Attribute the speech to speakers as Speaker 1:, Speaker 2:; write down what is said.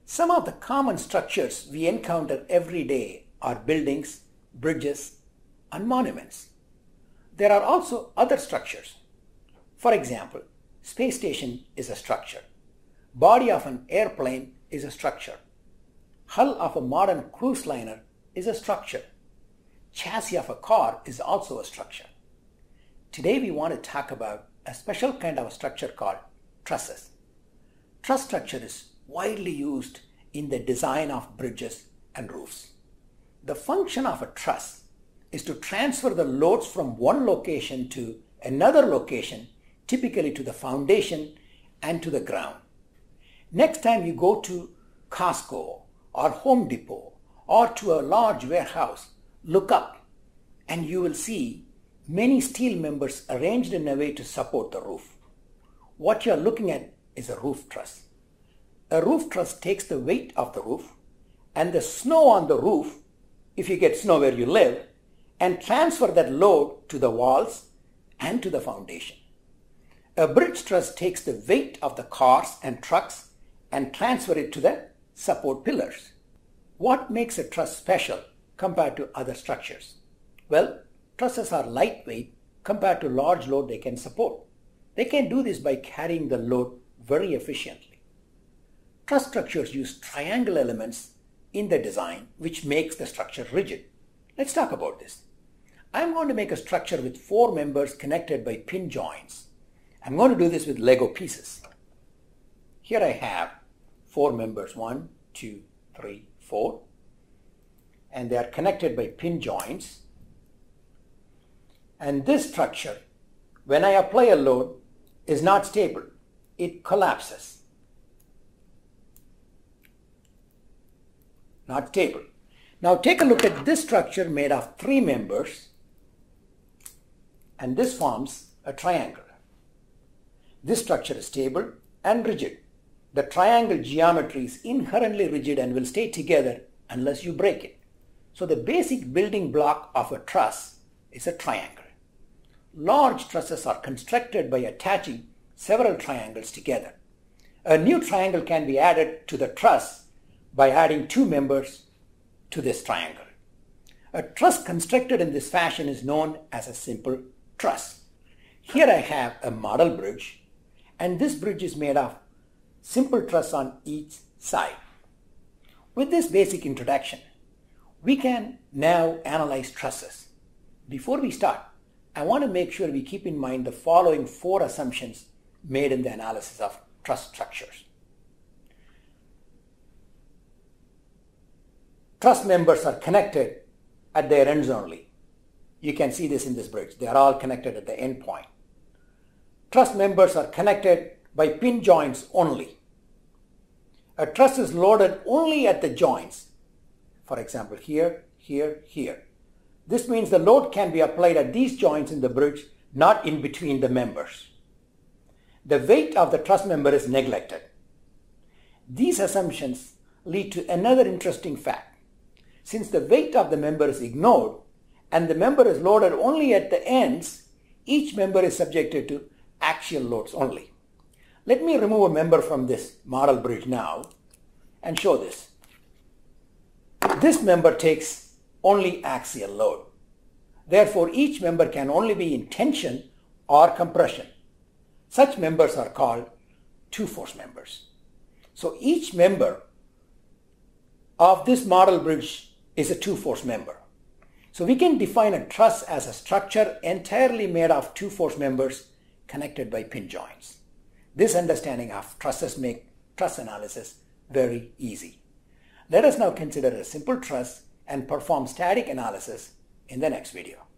Speaker 1: Some of the common structures we encounter every day are buildings, bridges, and monuments. There are also other structures. For example, space station is a structure. Body of an airplane is a structure. Hull of a modern cruise liner is a structure. Chassis of a car is also a structure. Today we want to talk about a special kind of a structure called trusses. Truss structure is widely used in the design of bridges and roofs. The function of a truss is to transfer the loads from one location to another location, typically to the foundation and to the ground. Next time you go to Costco or Home Depot or to a large warehouse, look up and you will see many steel members arranged in a way to support the roof. What you are looking at is a roof truss. A roof truss takes the weight of the roof and the snow on the roof, if you get snow where you live, and transfer that load to the walls and to the foundation. A bridge truss takes the weight of the cars and trucks and transfer it to the support pillars. What makes a truss special compared to other structures? Well, trusses are lightweight compared to large load they can support. They can do this by carrying the load very efficiently. Truss structures use triangle elements in the design, which makes the structure rigid. Let's talk about this. I'm going to make a structure with 4 members connected by pin joints. I'm going to do this with Lego pieces. Here I have 4 members, 1, 2, 3, 4, and they are connected by pin joints. And this structure, when I apply a load, is not stable. It collapses. Not stable. Now take a look at this structure made of 3 members, and this forms a triangle. This structure is stable and rigid. The triangle geometry is inherently rigid and will stay together unless you break it. So the basic building block of a truss is a triangle. Large trusses are constructed by attaching several triangles together. A new triangle can be added to the truss by adding 2 members to this triangle. A truss constructed in this fashion is known as a simple truss. Here I have a model bridge, and this bridge is made of simple truss on each side. With this basic introduction, we can now analyze trusses. Before we start, I want to make sure we keep in mind the following 4 assumptions made in the analysis of truss structures. Truss members are connected at their ends only. You can see this in this bridge. They are all connected at the end point. Truss members are connected by pin joints only. A truss is loaded only at the joints. For example, here, here, here. This means the load can be applied at these joints in the bridge, not in between the members. The weight of the truss member is neglected. These assumptions lead to another interesting fact. Since the weight of the member is ignored and the member is loaded only at the ends, each member is subjected to axial loads only. Let me remove a member from this model bridge now and show this. This member takes only axial load. Therefore, each member can only be in tension or compression. Such members are called two-force members. So each member of this model bridge is a two-force member. So we can define a truss as a structure entirely made of two-force members connected by pin joints. This understanding of trusses makes truss analysis very easy. Let us now consider a simple truss and perform static analysis in the next video.